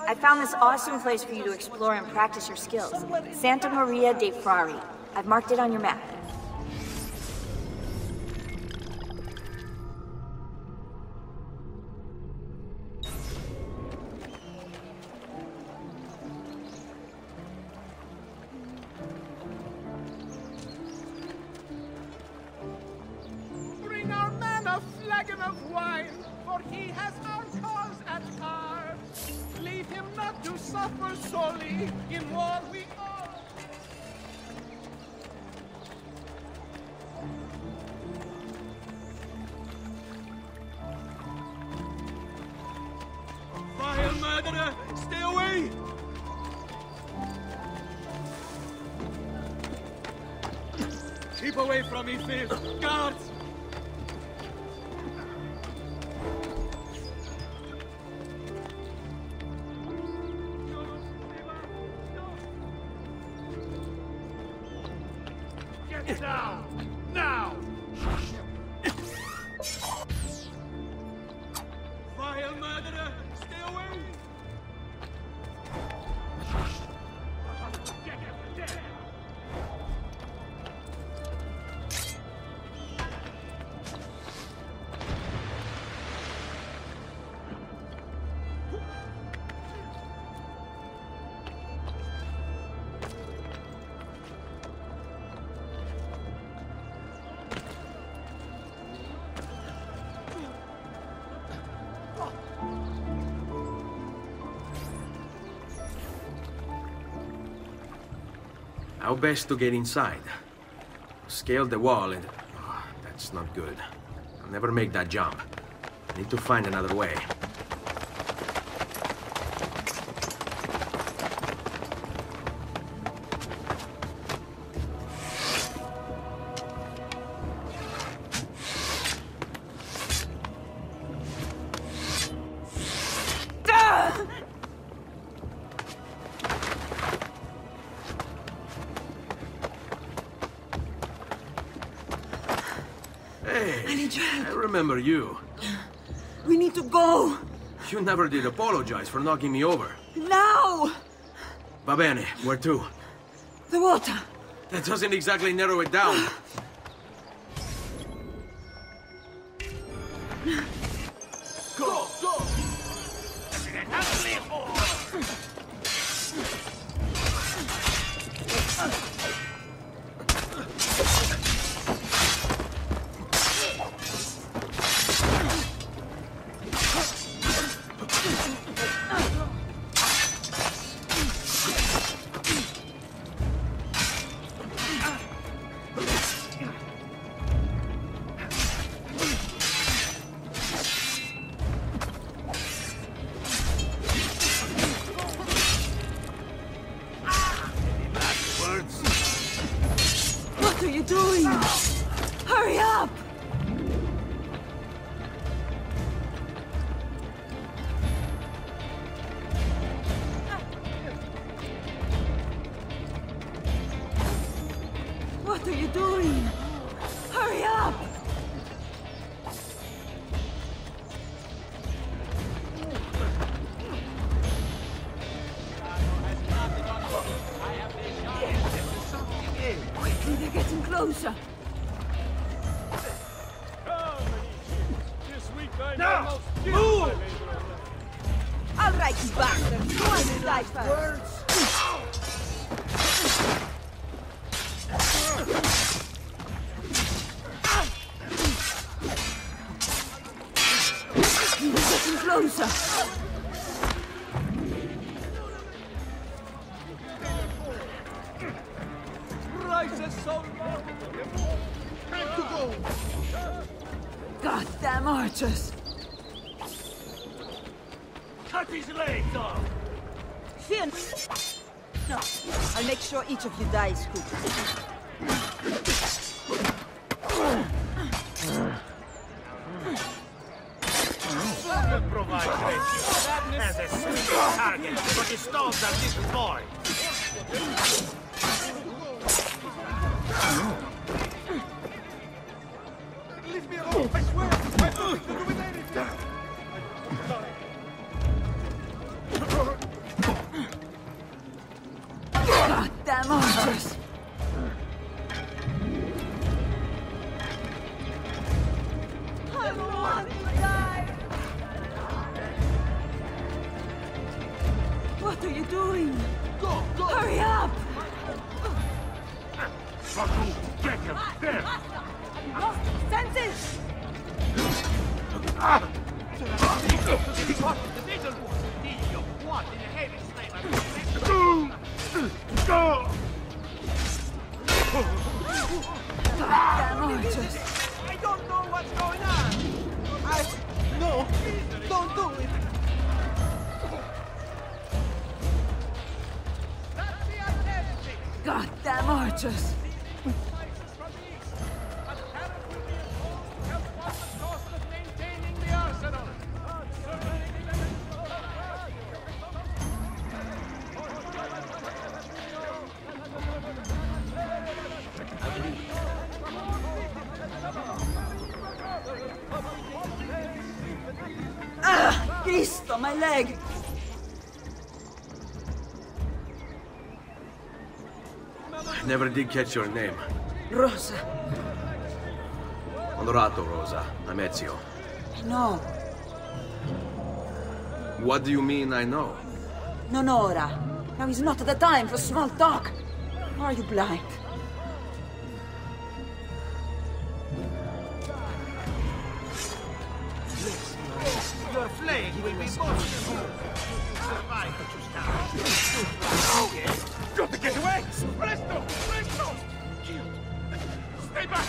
I found this awesome place for you to explore and practice your skills. Santa Maria dei Frari. I've marked it on your map. Bring our man a flagon of wine, for he has our cause at heart. Leave him not to suffer sorely in war we all. Vile murderer, stay away! Keep away from me, Phil. Guards! Get down! Now! Vile murderer, stay away! Get him dead! How best to get inside? Scale the wall and... Oh, that's not good. I'll never make that jump. Need to find another way. Hey, I need your help. I remember you. We need to go. You never did apologize for knocking me over. Now! Va bene, where to? The water. That doesn't exactly narrow it down. Go! Go! What are you doing? Hurry up! What are you doing? Hurry up! Quickly, they're getting closer. Now! Move! All right, you bastards. Go on and die first. Quickly, they're getting closer. Rises so low! Time to go! Goddamn archers. Cut his legs off! Fear no. I'll make sure each of you dies quickly. Will provide rescue as a single target for the stalls of this boy. Leave me alone! I swear! I have nothing to do with anything! archers! I want to die! What are you doing? Go, go! Hurry up! Baku, get him! There! Lost senses! What in the heaven's name? Go! Damn archers! I don't know what's going on! No! Don't do it! That's the identity! Goddamn archers! Ah! Cristo, my leg! I never did catch your name. Rosa, Onorato, Rosa. I'm Ezio. no, What do you mean I know? non ora. Now is not the time for small talk. Are you blind? Your flame will be most survive what you start. Got to get away! Presto! Presto! Stay back!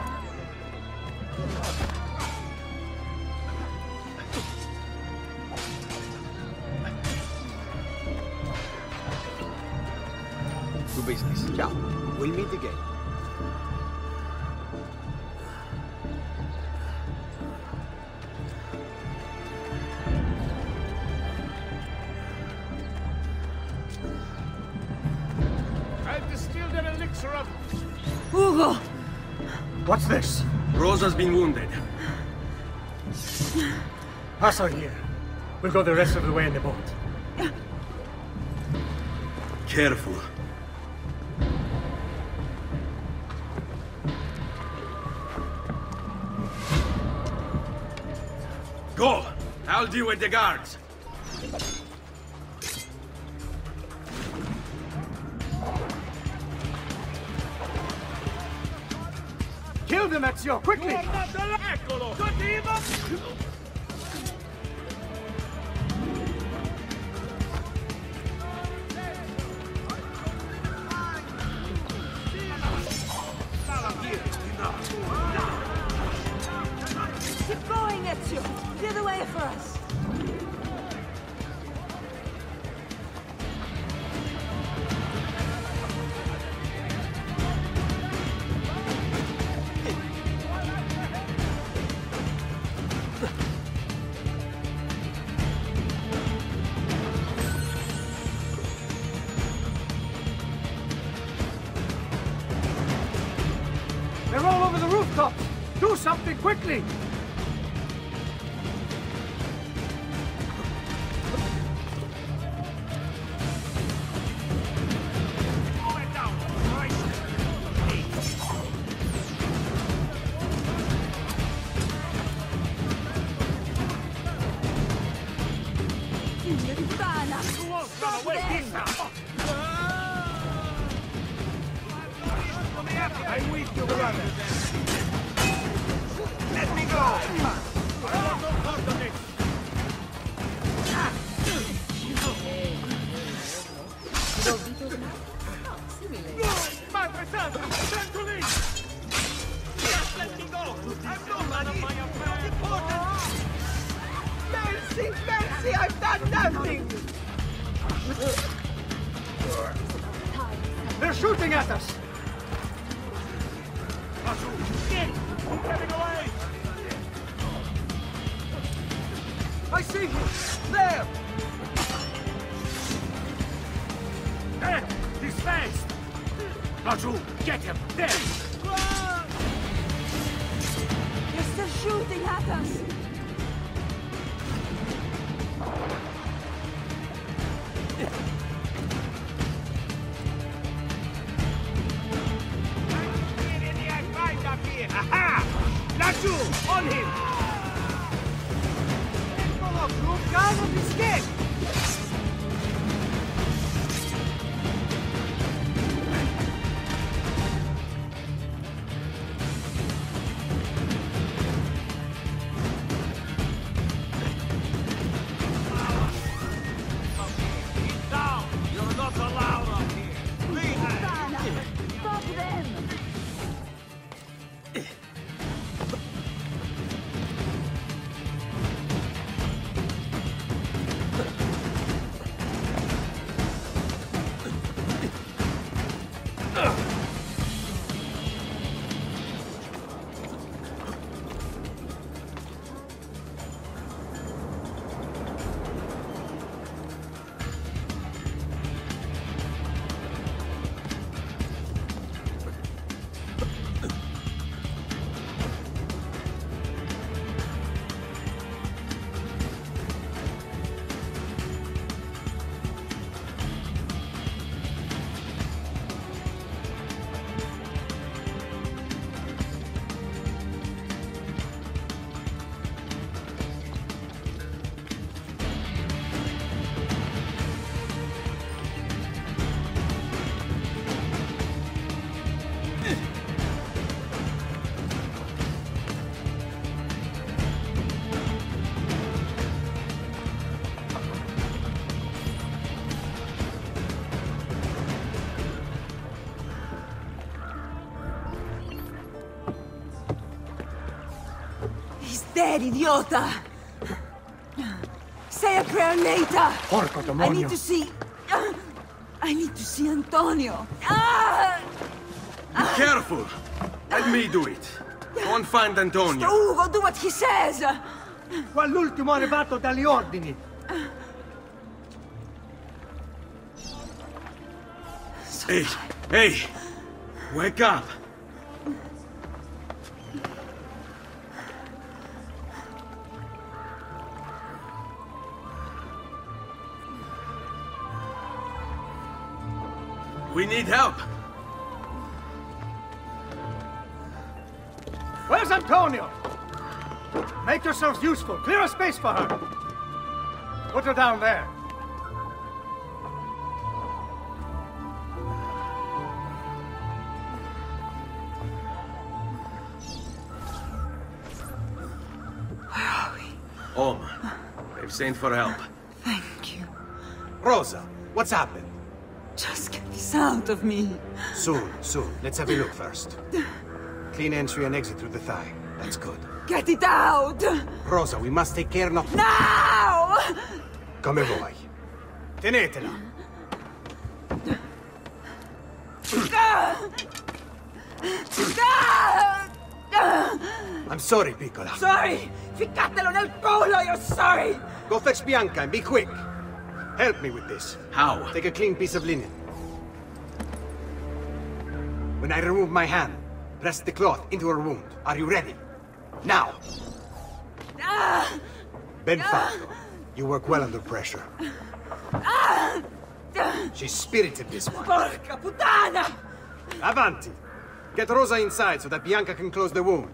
To business. Ciao. We'll meet again. I've distilled an elixir of... Ugo! What's this? Rosa's been wounded. Pass her here. We'll go the rest of the way in the boat. Careful. Go! I'll deal with the guards. Kill them, Ezio, quickly! Eccolo! Cattivo! Keep going, Ezio! Clear the way for us! They're all over the rooftops! Do something quickly! Figlio di puttana! Run away this time! I'm with you, brother. Let me go! I want no part of this. Madre Santa! Centrally! Just let me go! I'm no money! Not important! Mercy, mercy, I've done nothing! They're shooting at us! Get! Getting away! I see him! There! There! He's fast! Raju, get him! There! They're still shooting at us! sound of his kick! Dead, idiota! Say a prayer later! Porco demonio! I need to see... I need to see Antonio! Be careful! Let me do it. Go and find Antonio. Ugo, do what he says! Qua l'ultimo arrivato dagli ordini! Hey! Hey! Wake up! We need help! Where's Antonio? Make yourselves useful. Clear a space for her. Put her down there. Where are we? Home. They've sent for help. Thank you. Rosa, what's happened? Just get this out of me. Soon, soon. Let's have a look first. Clean entry and exit through the thigh. That's good. Get it out! Rosa, we must take care not... Now! Come vuoi. Tenetela. I'm sorry, piccola. Sorry! Ficcatelo nel culo, you're sorry! Go fetch Bianca and be quick. Help me with this. How? Take a clean piece of linen. When I remove my hand, press the cloth into her wound. Are you ready? Now! Ben fatto. You work well under pressure. She's spirited, this one. Porca puttana! Avanti! Get Rosa inside so that Bianca can close the wound.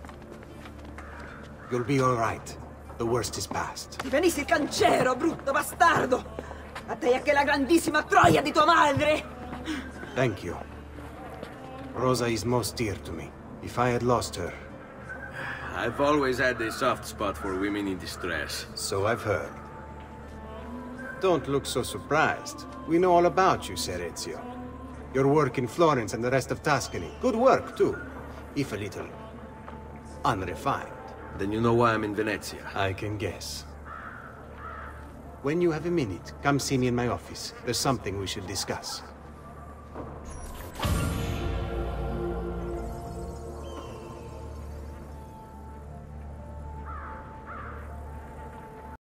You'll be all right. The worst is past. Ti venissi il cancero, brutto bastardo! A te e anche la grandissima troia di tua madre! Thank you. Rosa is most dear to me. If I had lost her... I've always had a soft spot for women in distress. So I've heard. Don't look so surprised. We know all about you, Ser Ezio. Your work in Florence and the rest of Tuscany. Good work, too. If a little... unrefined. Then you know why I'm in Venezia. I can guess. When you have a minute, come see me in my office. There's something we should discuss.